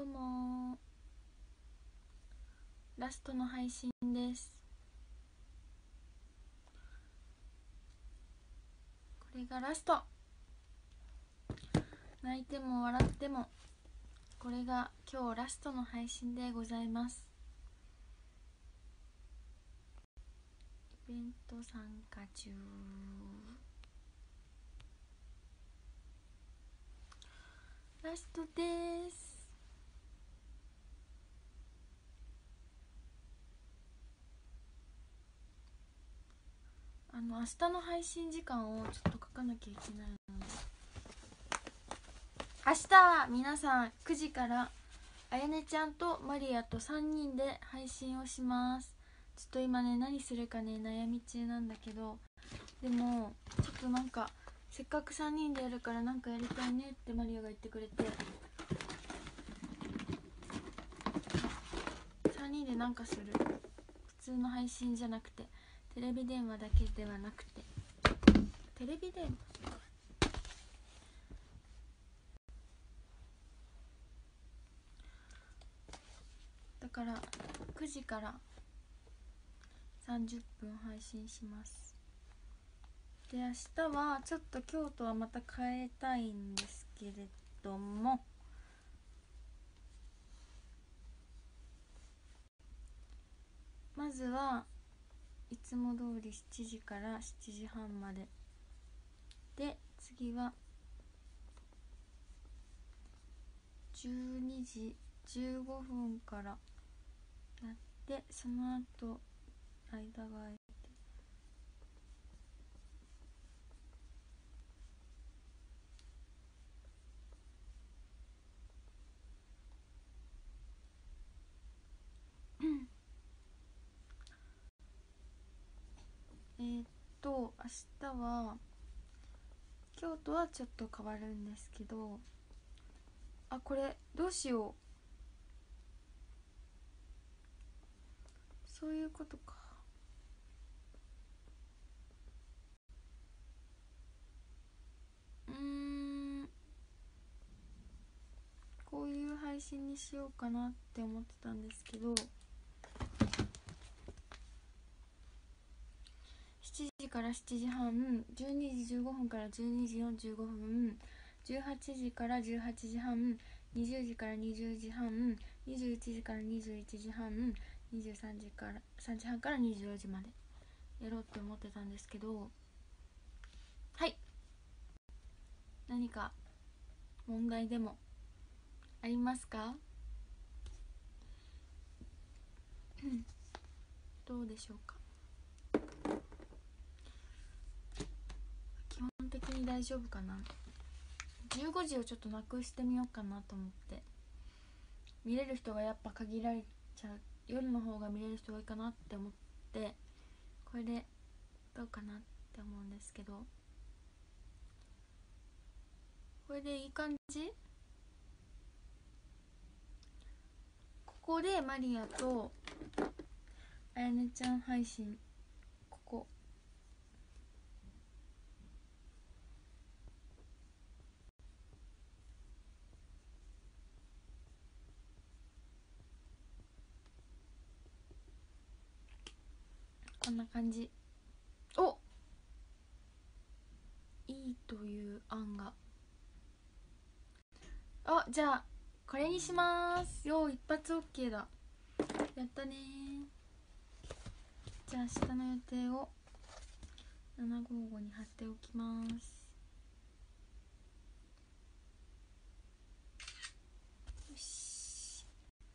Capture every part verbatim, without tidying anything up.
うもラストの配信です。これがラスト。泣いても笑ってもこれが今日ラストの配信でございます。イベント参加中。ラストです。あの明日の配信時間をちょっと書かなきゃいけないので、明日は皆さんくじからあやねちゃんとマリアとさんにんで配信をします。ちょっと今ね何するかね悩み中なんだけど、でもちょっとなんかせっかくさんにんでやるからなんかやりたいねってマリアが言ってくれて、さんにんでなんかする。普通の配信じゃなくてテレビ電話だけではなくてテレビ電話だからくじからさんじゅっぷん配信します。で明日はちょっと今日とはまた変えたいんですけれども、まずはいつも通りしちじからしちじはんまでで、次はじゅうにじじゅうごふんからやって、その後間が空いてえーっと明日は今日とはちょっと変わるんですけど、あこれどうしよう、そういうことか。うーんこういう配信にしようかなって思ってたんですけど、しちじからしちじはん、じゅうにじじゅうごふんからじゅうにじよんじゅうごふん、じゅうはちじからじゅうはちじはん、にじゅうじからにじゅうじはん、にじゅういちじからにじゅういちじはん、にじゅうさんじからさんじはんからにじゅうよじまでやろうって思ってたんですけど、はい、何か問題でもありますか？どうでしょうか。基本的に大丈夫かな。じゅうごじをちょっとなくしてみようかなと思って、見れる人がやっぱ限られちゃう、夜の方が見れる人が多いかなって思って、これでどうかなって思うんですけど、これでいい感じ？ここでマリアとあやねちゃん配信、こここんな感じ。おいいという案が、あじゃあこれにします。よー一発 OK だ。やったね。じゃあ明日の予定をななごーごに貼っておきます。よし。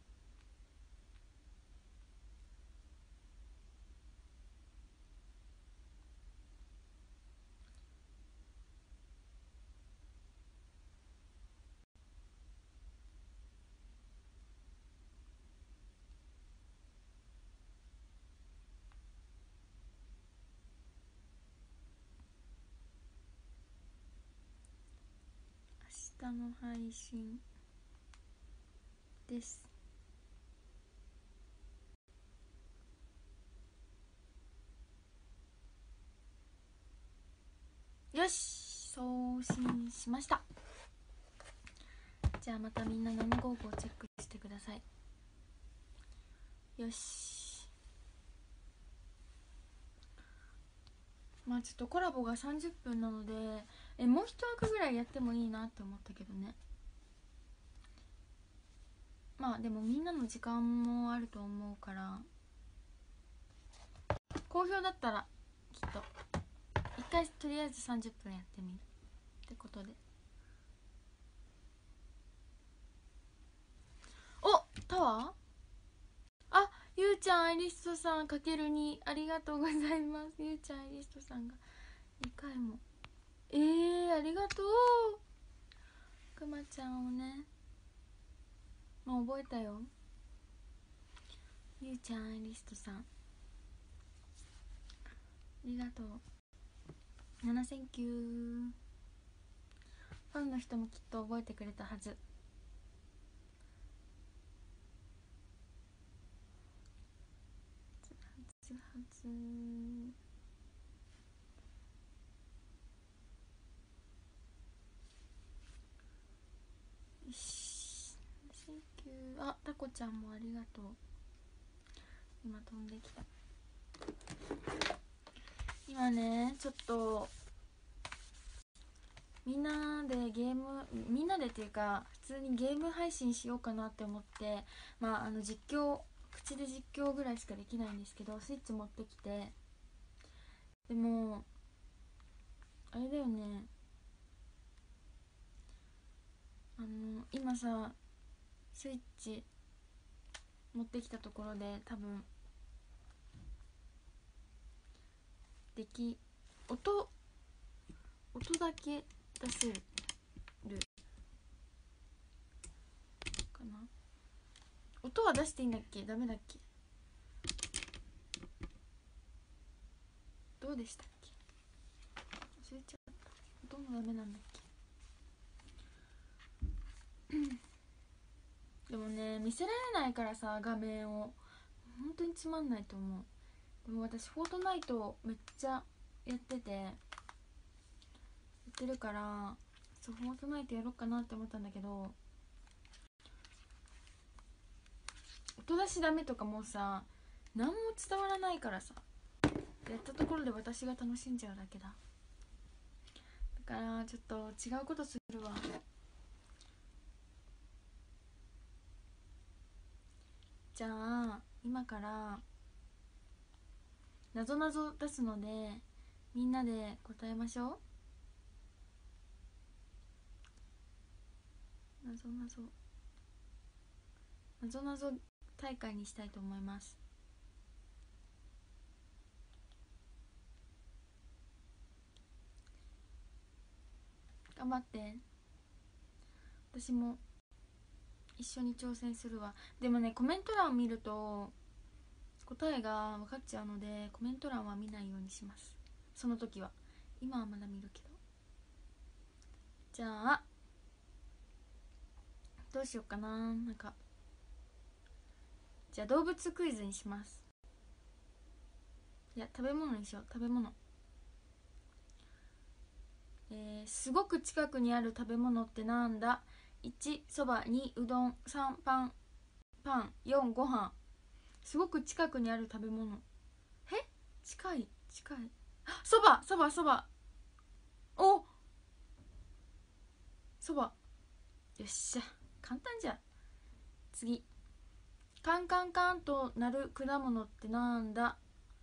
明日の配信です。よし送信しました。じゃあまたみんなななごーごをチェックしてしてください。よし、まあちょっとコラボがさんじゅっぷんなので、えもう一枠ぐらいやってもいいなって思ったけどね。まあでもみんなの時間もあると思うから、好評だったらきっと一回とりあえずさんじゅっぷんやってみるってことで。お、タワー、あ、ゆうちゃんアイリストさんかけるにありがとうございます。ゆうちゃんアイリストさんがにかいも、えー、ありがとう。くまちゃんをね、もう覚えたよ。ゆうちゃんアイリストさんありがとう。ななせんきゅう。ファンの人もきっと覚えてくれたはず。つはつよし、センキュー。あ、タコちゃんもありがとう。今飛んできた。今ね、ちょっとみんなでゲーム、みんなでっていうか普通にゲーム配信しようかなって思って、まああの実況、口で実況ぐらいしかできないんですけど、スイッチ持ってきて、でもあれだよね、あの今さスイッチ持ってきたところで多分でき音音だけ出せるかな。音は出していいんだっけ、ダメだっけ、どうでしたっけ、忘れちゃった。音もダメなんだっけでもね、見せられないからさ、画面を本当につまんないと思う。でも私フォートナイトめっちゃやっててやってるから、そうフォートナイトやろうかなって思ったんだけど、音出しダメとかもうさ何も伝わらないからさ、やったところで私が楽しんじゃうだけだ。だからちょっと違うことするわ。じゃあ今からなぞなぞ出すのでみんなで答えましょう。なぞなぞなぞなぞ大会にしたいと思います。頑張って、私も一緒に挑戦するわ。でもね、コメント欄見ると答えが分かっちゃうのでコメント欄は見ないようにします、その時は。今はまだ見るけど。じゃあどうしようかな、なんかじゃあ動物クイズにします。いや食べ物にしよう、食べ物。えー、すごく近くにある食べ物ってなんだ。いちそば、にうどん、さんパン、パン、よんご飯。すごく近くにある食べ物。え、近い近い。そばそばそば。お、そば。よっしゃ、簡単じゃん。次、カンカンカンとなる果物ってなんだ。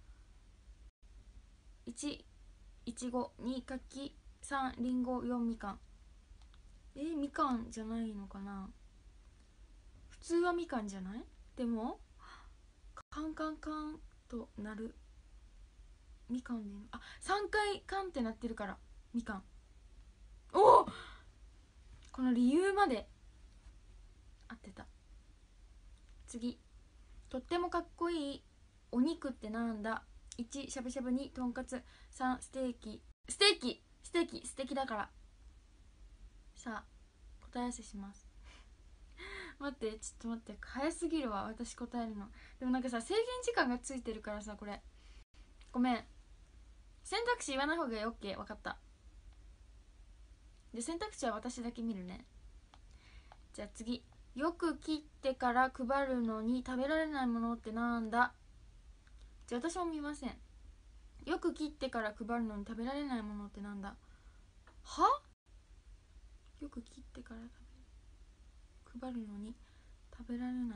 いちいちご、に柿、さんりんご、よんみかん。えー、みかんじゃないのかな。普通はみかんじゃない。でもカンカンカンとなるみかんでいいの。あ、さんかいカンってなってるからみかん。おお、この理由まで合ってた。次、とってもかっこいいお肉ってなんだ。いちしゃぶしゃぶ、にとんかつ、さんステーキ。ステーキステーキ素敵だから。さあ答え合わせします待って、ちょっと待って、早すぎるわ私答えるの。でもなんかさ、制限時間がついてるからさ、これごめん、選択肢言わない方がいい。オッケー、分かった。で選択肢は私だけ見るね。じゃあ次、 よく切ってから配るのに食べられないものってなんだ。じゃあ私も見ません。よく切ってから配るのに食べられないものってなんだ。は？よく切ってから食べ配るのに食べられないもの。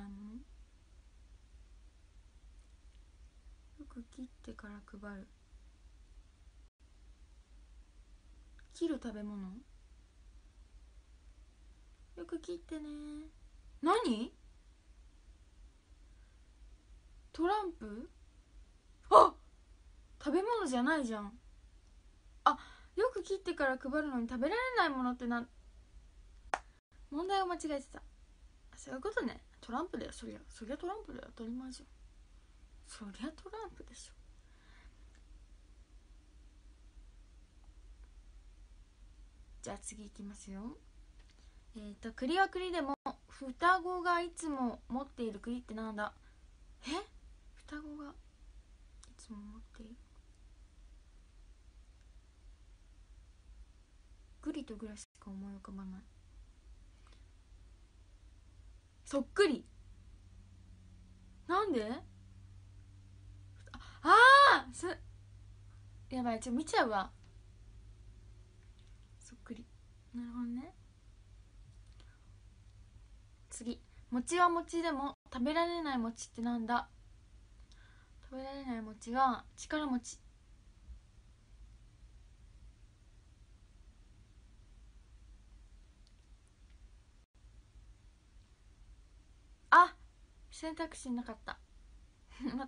よく切ってから配る。切る食べ物。よく切ってね。何？トランプ？あ、食べ物じゃないじゃん。あ、よく切ってから配るのに食べられないものってなん。問題を間違えてた。そういうことね。トランプだよ。そりゃそりゃトランプだよ。当たり前じゃん。そりゃトランプでしょ。じゃあ次いきますよ。えっ、ー、と栗は栗でも双子がいつも持っている栗ってなんだ。え？双子がいつも持っている。グリとグラしか思い浮かばない。そっくり。なんで？ああー、すやばい、ちょっと見ちゃうわ。そっくり。なるほどね。次。餅は餅でも食べられない餅ってなんだ。食べられない餅は力餅。あ、選択肢なかった待って、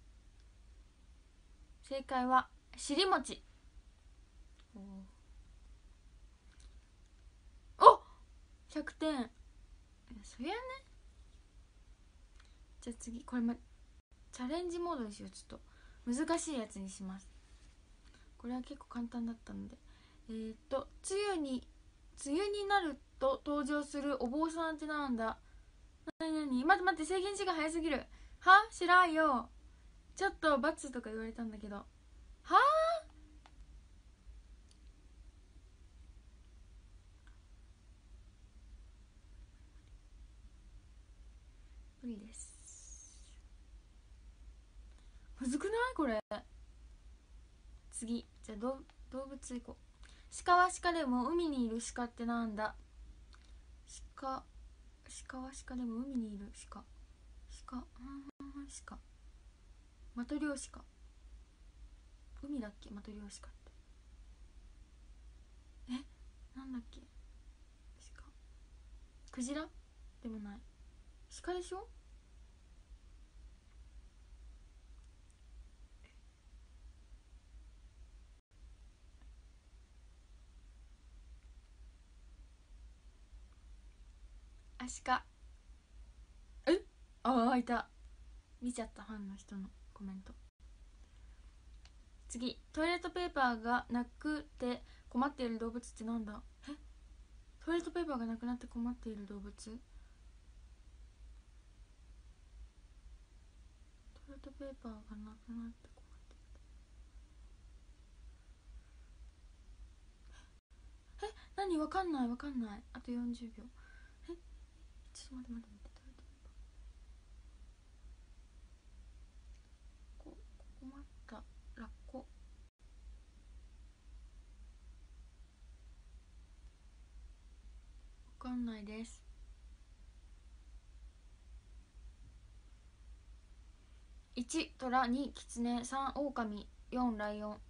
正解は尻餅。おひゃくてん。そりゃね。じゃあ次これ、ま、チャレンジモードにしよう。ちょっと難しいやつにします。これは結構簡単だったので。えー、っと梅雨に梅雨になると登場するお坊さんってなんだ。なになに、待って待って、制限時間早すぎる。は？知らんよ。ちょっと罰とか言われたんだけど。はあ？無理です。むずくないこれ。次。じゃあ動物行こう。鹿は鹿でも海にいる鹿ってなんだ。鹿鹿は鹿でも海にいる鹿。鹿鹿マトリョーシカ。海だっけマトリョーシカって。え、なんだっけ。鹿クジラでもない。鹿でしょ。アシカ。え、ああ、いた。見ちゃった、ファンの人のコメント。次。トイレットペーパーがなくて困っている動物ってなんだ。え、トイレットペーパーがなくなって困っている動物。トイレットペーパーがなくなって困っている。え、何、わかんないわかんない。あとよんじゅうびょう。え、ちょっと待って待って待って。こ困ったラッコ。わかんないです。いちトラ、にキツネ、さんオオカミ、よんライオン。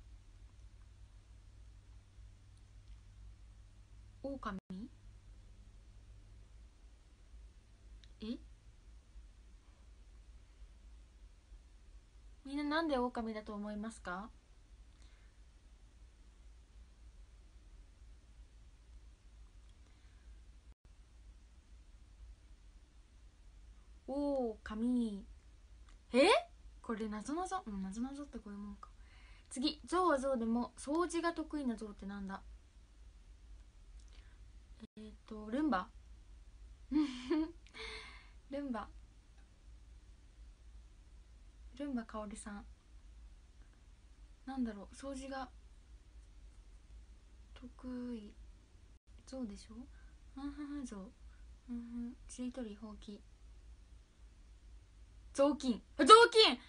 オオカミ。え、みんななんでオオカミだと思いますか。オオカミ。え、これなぞなぞ。なぞなぞってこういうもんか。次。ゾウはゾウでも掃除が得意なゾウってなんだ。えっ、ー、とルンバルンバルンバかおるさん。なんだろう、掃除が得意ゾウでしょ。あははゾウ。 うん、ちりとりほうき、雑巾、雑巾、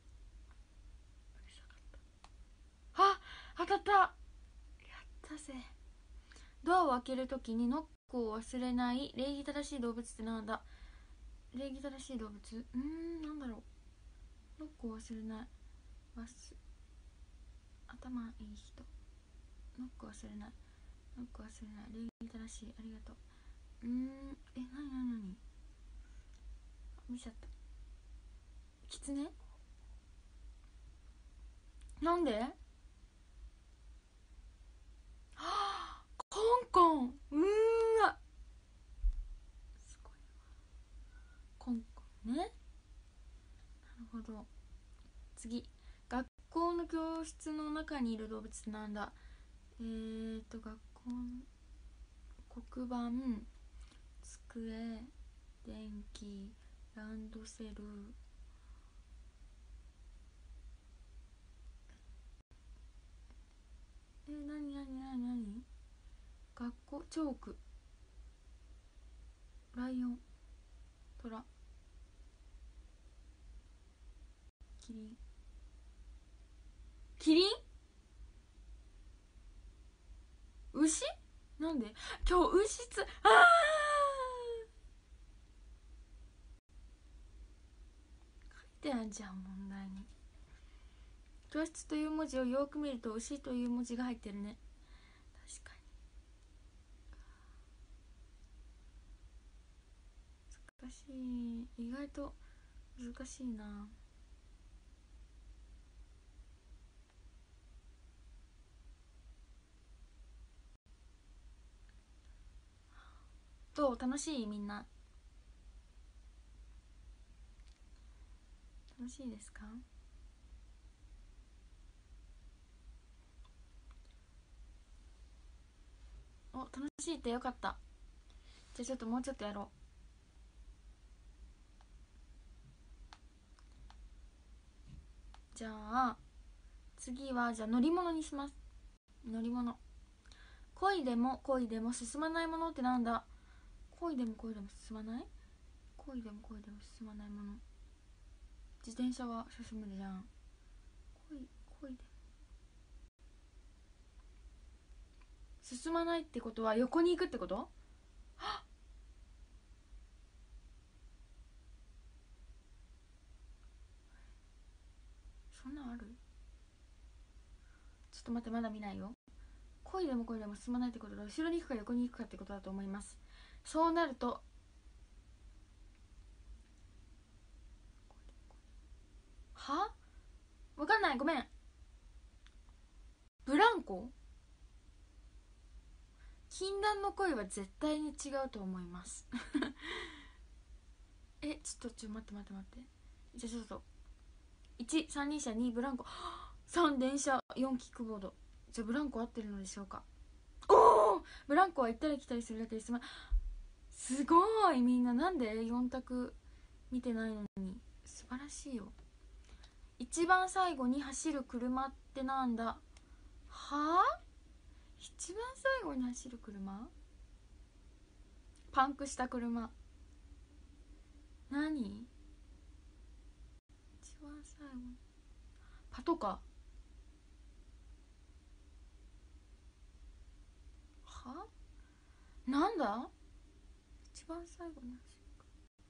あ、当たった、やったぜ。ドアを開けるときにノックを忘れない礼儀正しい動物ってなんだ。礼儀正しい動物、うーん、なんだろう。ノックを忘れない、わす、頭いい人、ノック忘れない、ノック忘れない、礼儀正しい、ありがとう。うーん、え、なになになに、見ちゃった。キツネ、なんで、はあ、コンコン、うーわ、すごいわ、コンコンね、なるほど。次、学校の教室の中にいる動物ってなんだ。えーと学校の黒板、机、電気、ランドセル、えー、なになになになに、学校、チョーク、ライオン、トラ、キリン、キリン、牛、なんで今日牛つ、あー、書いてあんじゃん問題に。教室という文字をよく見ると牛という文字が入ってるね。確かに難しい、意外と難しいな。どう、楽しい、みんな楽しいですか。お、楽しいってよかった。じゃあちょっともうちょっとやろう。じゃあ次は、じゃあ乗り物にします。乗り物、恋でも恋でも進まないものってなんだ。恋でも恋でも進まない、恋でも恋でも進まないもの、自転車は進むじゃん。恋、恋でも進まないってことは横に行くってこと。そんなんある。ちょっと待って、まだ見ないよ。恋でも恋でも進まないってことは後ろに行くか横に行くかってことだと思います。そうなると、は、わかんない、ごめん。ブランコ、禁断の恋は絶対に違うと思いますえ、ちょっとちょ待って待って待って、じゃあちょっと、いち三輪車、にブランコ、さん電車、よんキックボード。じゃあブランコ合ってるのでしょうか。おお、ブランコは行ったり来たりするだけです。すごい、みんななんでよん択見てないのに。素晴らしいよ。一番最後に走る車ってなんだ。はあ、一番最後に走る車、パンクした車、何、一番最後に、パトカー、は、なんだ、一番最後に走る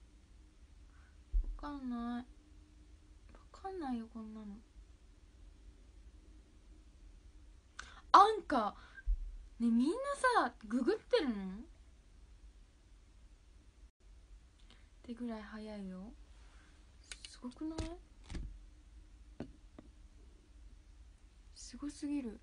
か、わかんない、わかんないよこんなの。アンカー、ね、みんなさググってるのってぐらい早いよ。すごくない、すごすぎる。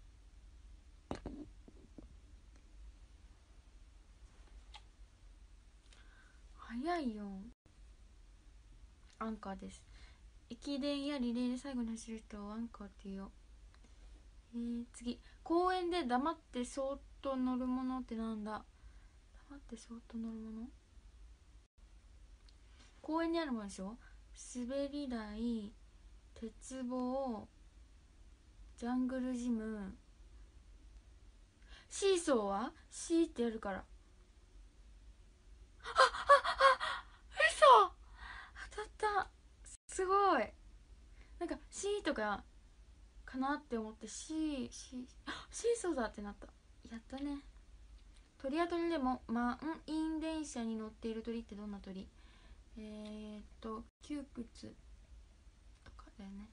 早いよ。アンカーです。駅伝やリレーで最後に走る人をアンカーっていうよ。えー、次、公園で黙ってそーっと乗るものってなんだ。黙ってそーっと乗るもの、公園にあるものでしょ。滑り台、鉄棒、ジャングルジム、シーソーはシーってやるから。あ、 すごい。なんか C とかかなって思って C、C、あ、シーソーだってなった。やったね。鳥や鳥でも満員電車に乗っている鳥ってどんな鳥？えーっと窮屈とかだよね。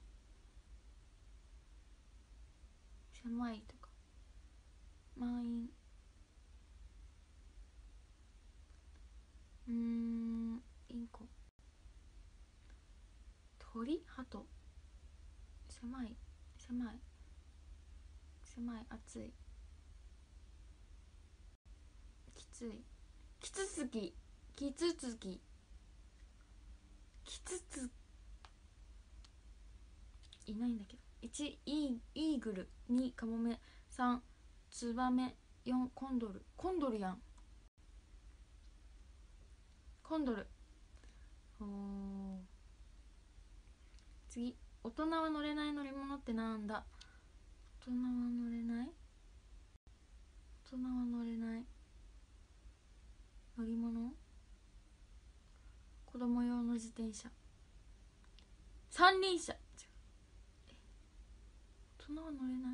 狭いとか満員。うーん、インコ。鳥、鳩。狭い、狭い、狭い、暑い、きつい、キツツキ、キツツキ、キツツいないんだけど。いちイー、イーグル、にカモメ、さんツバメ、よんコンドル。コンドルやん。コンドル。おー、次。大人は乗れない乗り物ってなんだ？大人は乗れない大人は乗れない乗り物。子供用の自転車、三輪車。大人は乗れない、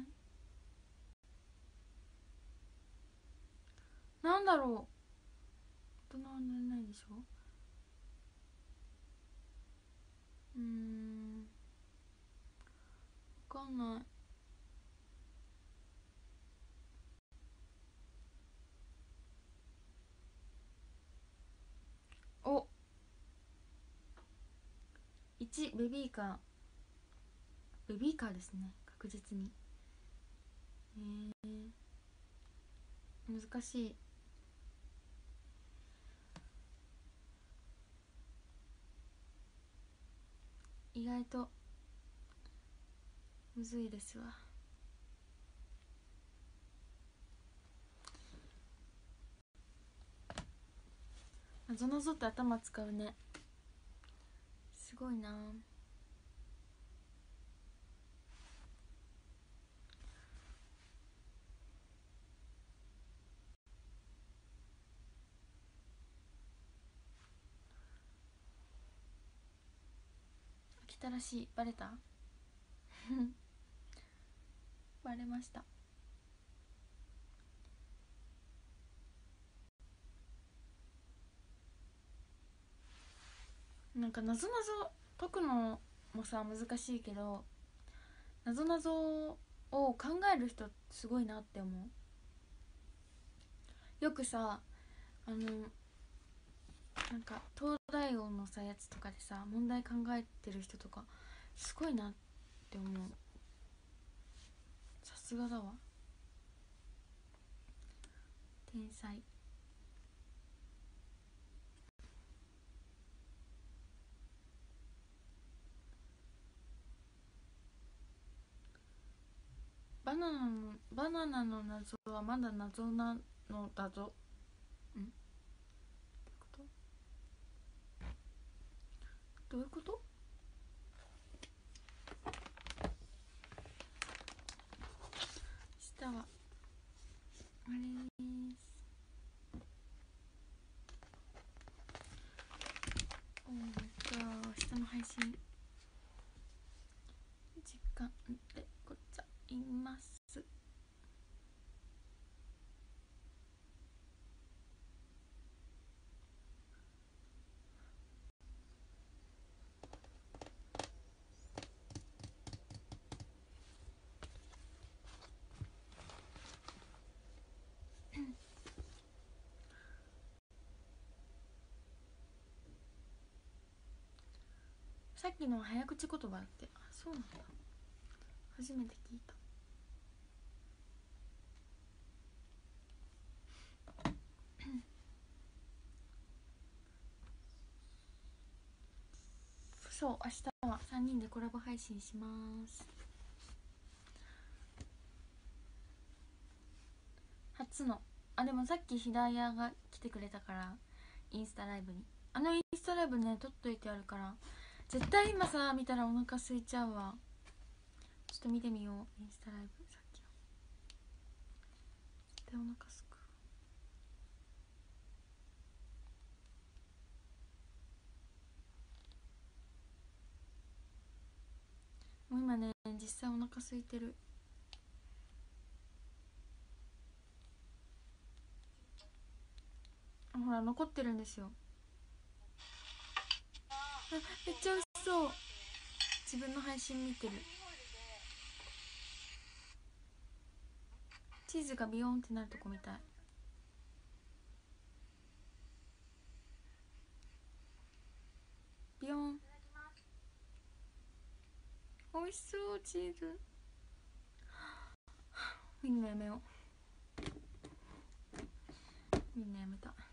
なんだろう。大人は乗れないでしょ。うーん、わかんない。お、いちベビーカー。ベビーカーですね、確実に。えー、難しい。意外とむずいですわ。なぞなぞって頭使うね。すごいな。飽きたらしい。バレたバレました。なんかなぞなぞ解くのもさ難しいけど、なぞなぞを考える人すごいなって思う。よくさ、あのなんか東大王のさやつとかでさ問題考えてる人とかすごいなって思う。さすがだわ、天才。バナナのバナナの謎はまだ謎なのだぞ。ん？どういうこと？下はあれです。おー、じゃあ明日の配信時間でございます。さっきの早口言葉って、あ、そうなんだ、初めて聞いた。そう、明日はさんにんでコラボ配信します。初の、あ、でもさっきひだやが来てくれたからインスタライブに、あのインスタライブね撮っといてあるから、絶対今さ見たらお腹空いちゃうわ。ちょっと見てみよう、インスタライブ。さっきの絶対お腹すく。 今ね実際お腹空いてる。ほら残ってるんですよ。あ、めっちゃ美味しそう。自分の配信見てる。チーズがビヨーンってなるとこみたい。ビヨーン。美味しそうチーズ。みんなやめよう。みんなやめた。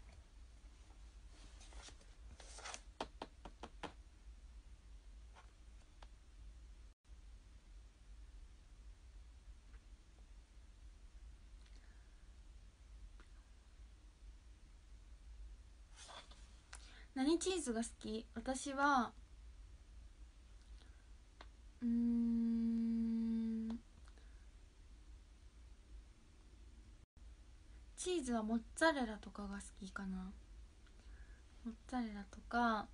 何チーズが好き？私はうーんチーズはモッツァレラとかが好きかな。モッツァレラとか、あ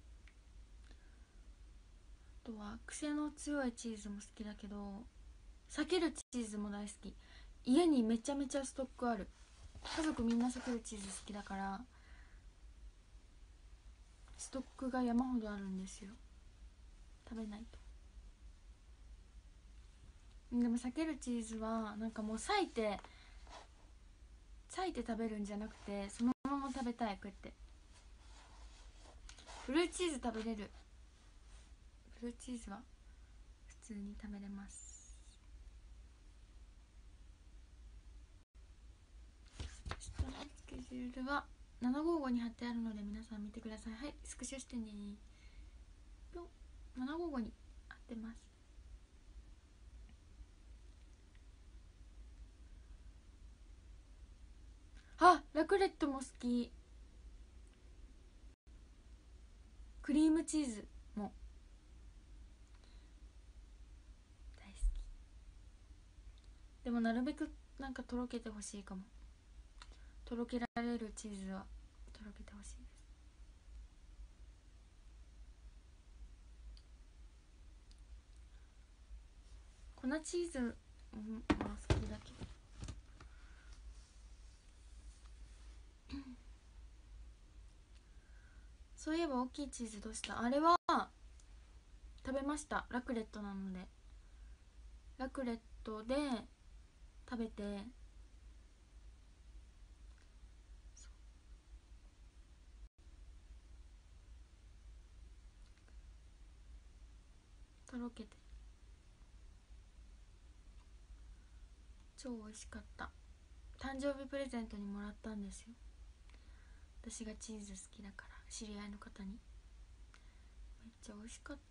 とは癖の強いチーズも好きだけど、避けるチーズも大好き。家にめちゃめちゃストックある。家族みんな避けるチーズ好きだからストックが山ほどあるんですよ。食べないと。でも避けるチーズはなんかもう裂いて裂いて食べるんじゃなくて、そのまま食べたい。こうやってブルーチーズ食べれる。ブルーチーズは普通に食べれます。明日のスケジュールはななごーごに貼ってあるので皆さん見てください。はい、スクショしてね。ぴょん、ななごーごに貼ってます。あ、ラクレットも好き。クリームチーズも大好き。でもなるべくなんかとろけてほしいかも。とろけられるチーズはとろけてほしいです。粉チーズも好きだけどそういえば大きいチーズどうした？あれは食べました。ラクレットなので。ラクレットで食べて、とろけて超美味しかった。誕生日プレゼントにもらったんですよ。私がチーズ好きだから、知り合いの方に。めっちゃ美味しかった。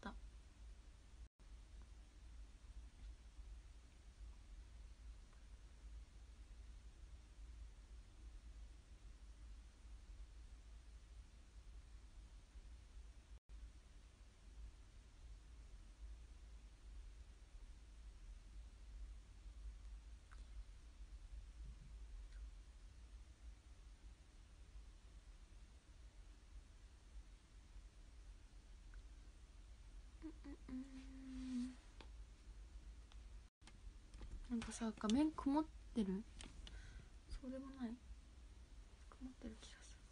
うん、なんかさ、画面曇ってる？そうでもない？曇ってる気がする。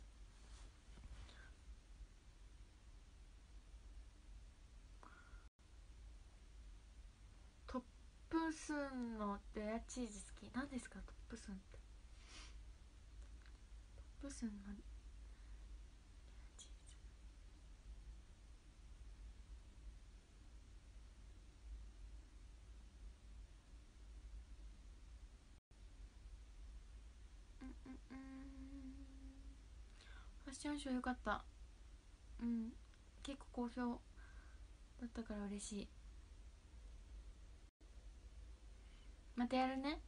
トップスンのレアチーズ好き。何ですかトップスンって？トップスンのレアチーズ。うんうんうん。ファッションショーよかった。うん、結構好評だったから嬉しい。またやるね。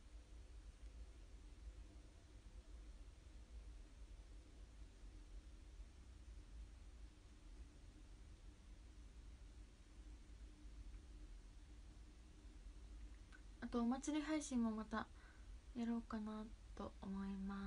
あとお祭り配信もまたやろうかなと思います。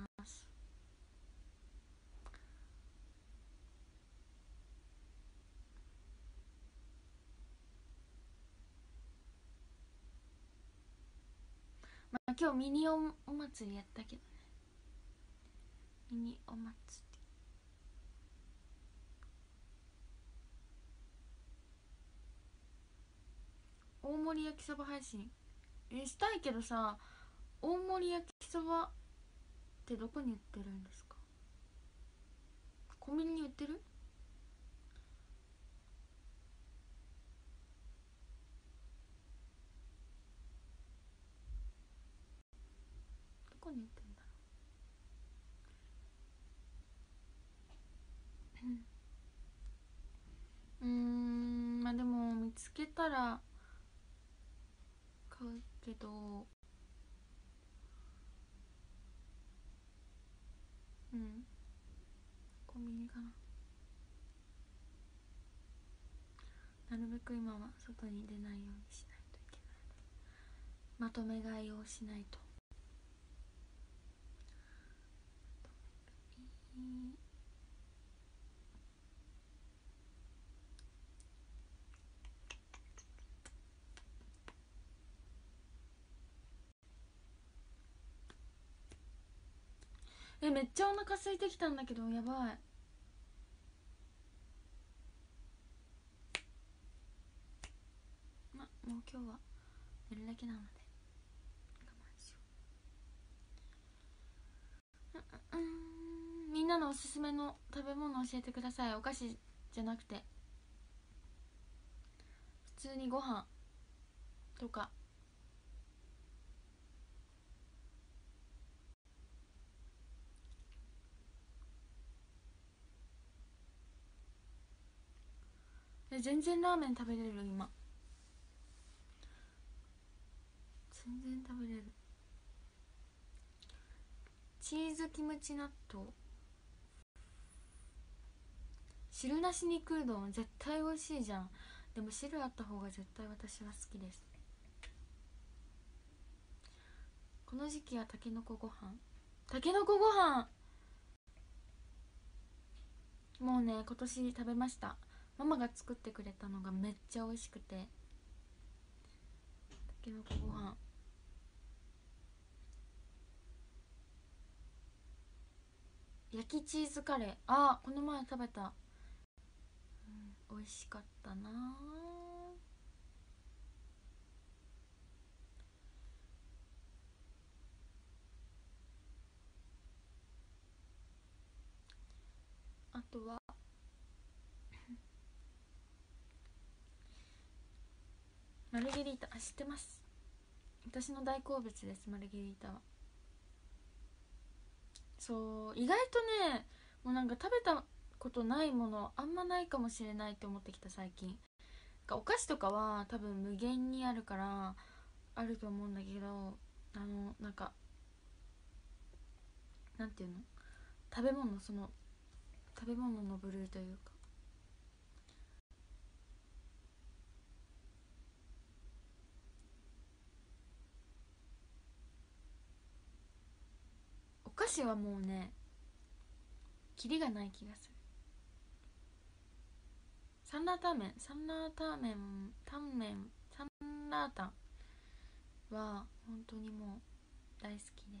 今日ミニ お, お祭りやったけどね。ミニお祭り大盛り焼きそば配信えしたいけどさ、大盛り焼きそばってどこに売ってるんですか？コンビニに売ってる？どこに売ってるんだろう。うーん、まあでも見つけたら買うけど、うん、コンビニかな。なるべく今は外に出ないようにしないといけない。まとめ買いをしないと。え、めっちゃお腹空いてきたんだけど、やばい。ま、もう今日は寝るだけなので我慢しよう。ううん、みんなのおすすめの食べ物教えてください。お菓子じゃなくて普通にご飯とか。え、全然ラーメン食べれる今。全然食べれる。チーズキムチ納豆、汁なし肉うどん絶対美味しいじゃん。でも汁あった方が絶対私は好きです。この時期はたけのこご飯。たけのこご飯もうね、今年食べました。ママが作ってくれたのがめっちゃ美味しくて、たけのこご飯。焼きチーズカレー、あー、この前食べた、うん、美味しかったな。あとはマルゲリータ、あ、知ってます。私の大好物です、マルゲリータは。そう、意外とね、もうなんか食べたことないものあんまないかもしれないって思ってきた最近。お菓子とかは多分無限にあるからあると思うんだけど、あのなんかなんていうの、食べ物、その食べ物の部類というか、お菓子はもうね、キリがない気がする。サンラータンメン、サンラータンメン、タンメン、サンラータンは本当にもう大好きです。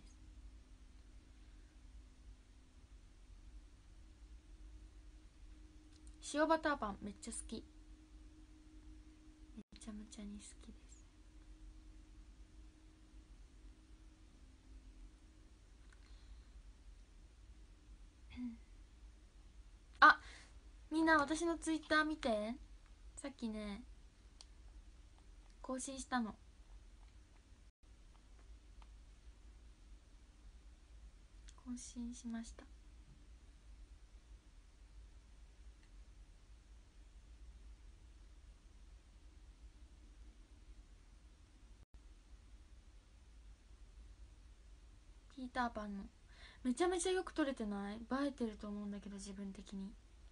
塩バターパンめっちゃ好き。めちゃめちゃに好きです。あ、みんな私のツイッター見て。さっきね更新したの。更新しました。ピーターパンのめちゃめちゃよく撮れてない？映えてると思うんだけど自分的に。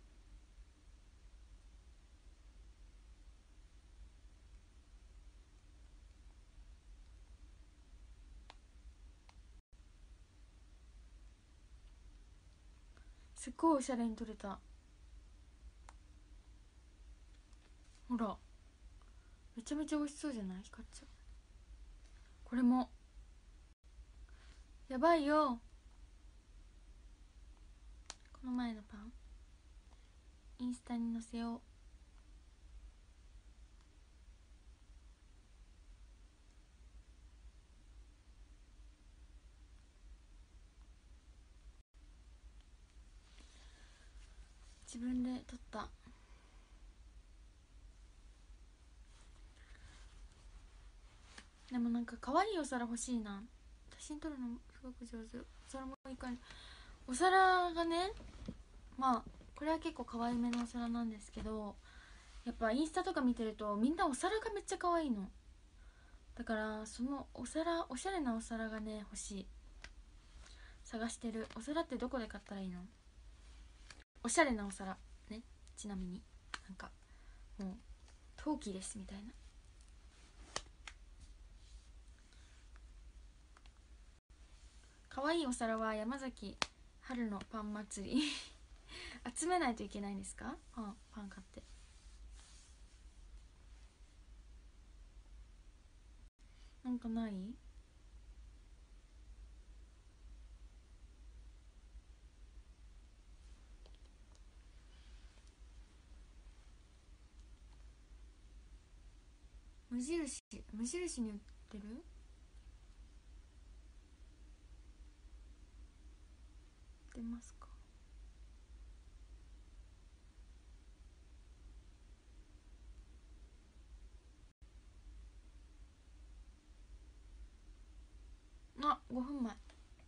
すっごいおしゃれに撮れた。ほらめちゃめちゃ美味しそうじゃない？光っちゃう。これもやばいよ。この前のパンインスタに載せよう。自分で撮った。でもなんか可愛いお皿欲しいな。写真撮るのすごく上手。お皿もいいかに。お皿がね、まあこれは結構可愛めのお皿なんですけど、やっぱインスタとか見てるとみんなお皿がめっちゃ可愛いの。だからそのお皿、おしゃれなお皿がね欲しい。探してる。お皿ってどこで買ったらいいの？おしゃれなお皿ね。ちなみになんかもう陶器ですみたいな。可愛いお皿は山崎春のパン祭り集めないといけないんですか？パン、パン買って。なんかない？無印、無印に売ってる？売ってますか？あ、ごふんまえ。ちょ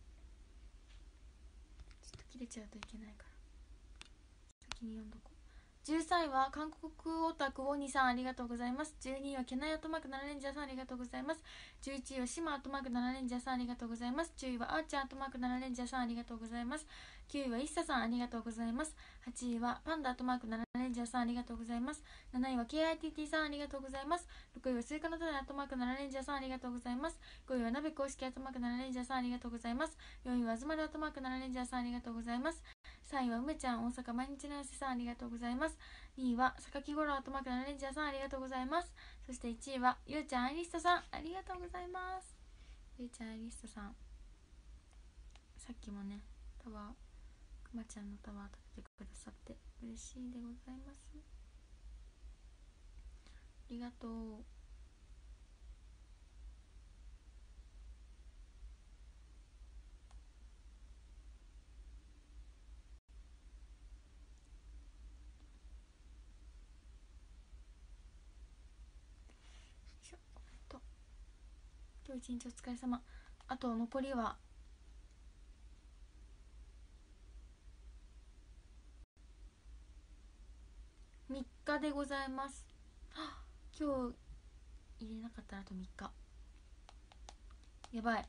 っと切れちゃうといけないから先に読んどこう。じゅうさんいは韓国オタクウォニさん、ありがとうございます。じゅうにいはケナイアットマークナナレンジャーさん、ありがとうございます。じゅういちいはシマアットマークナナレンジャーさん、ありがとうございます。じゅういはアーチャーアットマークナナレンジャーさん、ありがとうございます。きゅういはイッサさん、ありがとうございます。はちいはパンダアットマークナナレンジャーさん、ありがとうございます。なないは ケーアイティーティー さん、ありがとうございます。ろくいはスイカの種アットマークナナレンジャーさん、ありがとうございます。ごいは鍋公式アットマークナナレンジャーさん、ありがとうございます。よんいはあずまるアットマークナナレンジャーさん、ありがとうございます。さんいは梅ちゃん大阪毎日のやせさん、ありがとうございます。にいは榊五郎アットマークナナレンジャーさん、ありがとうございます。そしていちいはゆうちゃんアイリストさん、ありがとうございます。ゆうちゃんアイリストさん、さっきもねタワー、くまちゃんのタワー立ててくださって嬉しいでございます。ありがとう。今日一日お疲れ様。あと残りはみっかでございます。今日入れなかったらあとみっか。やばい。あ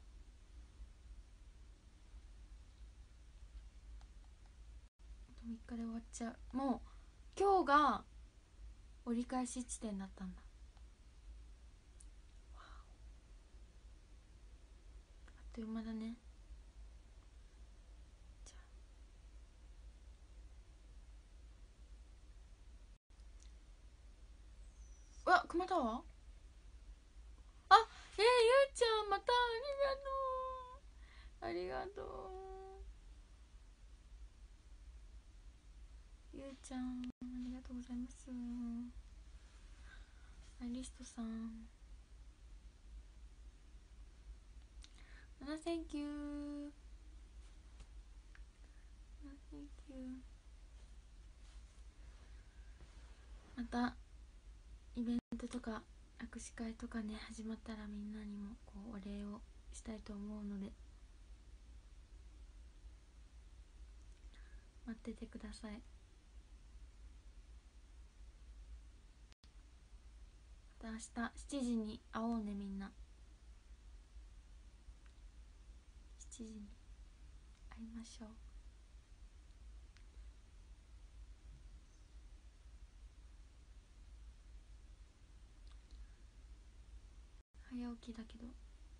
とみっかで終わっちゃう。もう今日が折り返し地点だったんだ。あっという間だね。じゃあ、うわ、熊田はあ、えー、ゆうちゃんまたありがとう。ありがとう。ゆうちゃんありがとうございます。アイリストさん、ななセンキュー。ななセンキュー。またイベントとか握手会とかね始まったらみんなにもこうお礼をしたいと思うので待っててください。また明日しちじに会おうね。みんなしちじに会いましょう。早起きだけど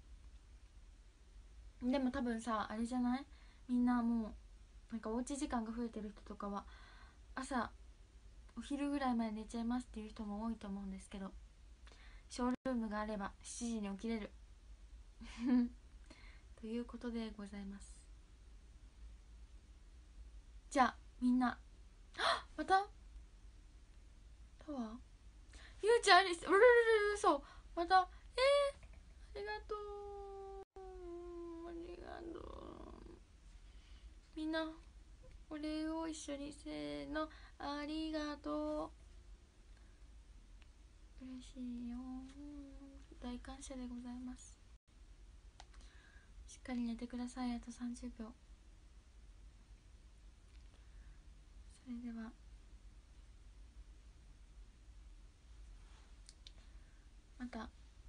でも多分さあれじゃない？みんなもうなんかおうち時間が増えてる人とかは朝お昼ぐらいまで寝ちゃいますっていう人も多いと思うんですけど、ショールームがあればしちじに起きれるということでございます。じゃあみんなまたタワーゆうちゃんありすうるるるるそうまたえー、ありがとうありがとうみんなお礼を一緒にせーのありがとう嬉しいよ大感謝でございます。しっかり寝てください。あとさんじゅうびょう。それではまた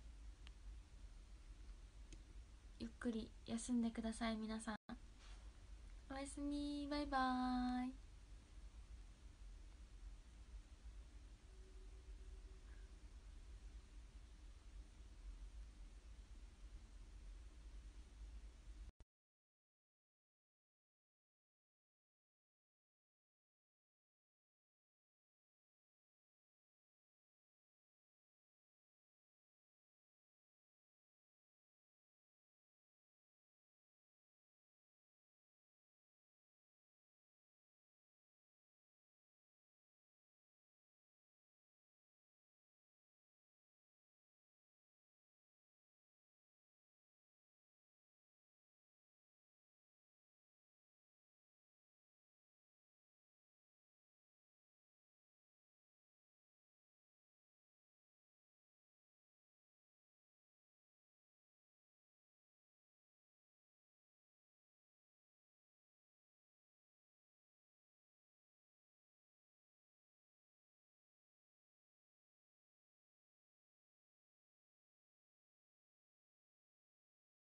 ゆっくり休んでください。皆さんおやすみバイバーイ。